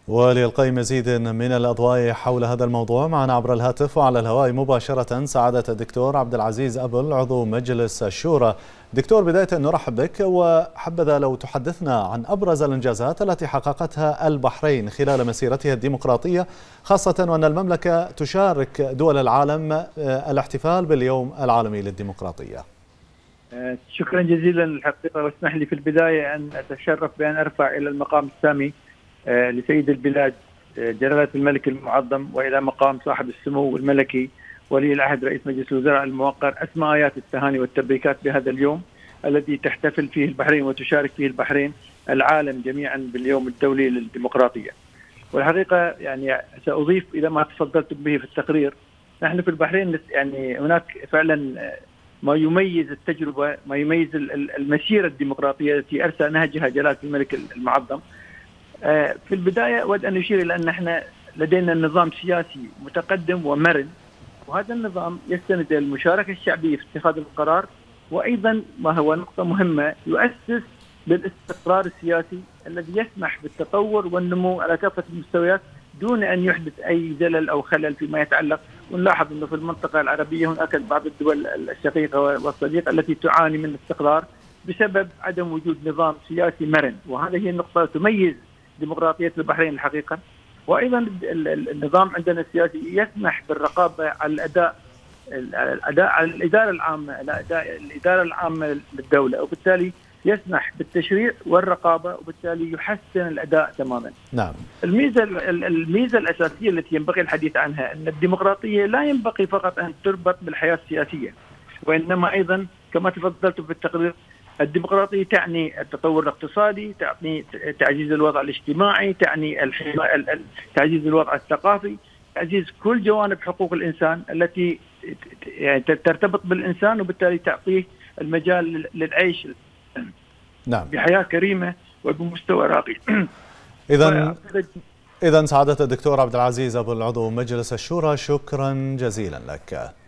ولإلقاء مزيد من الأضواء حول هذا الموضوع معنا عبر الهاتف وعلى الهواء مباشرة سعادة الدكتور عبد العزيز أبل عضو مجلس الشورى. دكتور، بداية نرحب بك، وحبذا لو تحدثنا عن أبرز الإنجازات التي حققتها البحرين خلال مسيرتها الديمقراطية، خاصة وأن المملكة تشارك دول العالم الاحتفال باليوم العالمي للديمقراطية. شكرا جزيلا الحقيقة، واسمح لي في البداية أن أتشرف بأن أرفع إلى المقام السامي لسيد البلاد جلالة الملك المعظم، وإلى مقام صاحب السمو الملكي ولي العهد رئيس مجلس الوزراء الموقر أسمى آيات التهاني والتبريكات بهذا اليوم الذي تحتفل فيه البحرين وتشارك فيه البحرين العالم جميعا باليوم الدولي للديمقراطية. والحقيقة يعني سأضيف إلى ما تفضلت به في التقرير، نحن في البحرين يعني هناك فعلا ما يميز التجربة، ما يميز المسيرة الديمقراطية التي أرسى نهجها جلالة الملك المعظم. في البداية أود أن أشير إلى أن احنا لدينا نظام سياسي متقدم ومرن، وهذا النظام يستند إلى المشاركة الشعبية في اتخاذ القرار، وأيضا ما هو نقطة مهمة يؤسس للاستقرار السياسي الذي يسمح بالتطور والنمو على كافة المستويات دون أن يحدث أي زلل أو خلل فيما يتعلق. ونلاحظ أنه في المنطقة العربية هناك بعض الدول الشقيقة والصديقة التي تعاني من الاستقرار بسبب عدم وجود نظام سياسي مرن، وهذه هي النقطة تميز ديمقراطية البحرين الحقيقة. وأيضا النظام عندنا السياسي يسمح بالرقابة على الأداء على الإدارة العامة، الإدارة العامة للدولة، وبالتالي يسمح بالتشريع والرقابة، وبالتالي يحسن الأداء تماما. نعم. الميزة الأساسية التي ينبغي الحديث عنها أن الديمقراطية لا ينبغي فقط أن تربط بالحياة السياسية، وإنما أيضا كما تفضلت في التقرير الديمقراطية تعني التطور الاقتصادي، تعني تعزيز الوضع الاجتماعي، تعني تعزيز الوضع الثقافي، تعزيز كل جوانب حقوق الإنسان التي ترتبط بالإنسان، وبالتالي تعطيه المجال للعيش نعم بحياة كريمة وبمستوى راقي. إذن سعادة الدكتور عبد العزيز أبل عضو مجلس الشورى، شكرا جزيلا لك.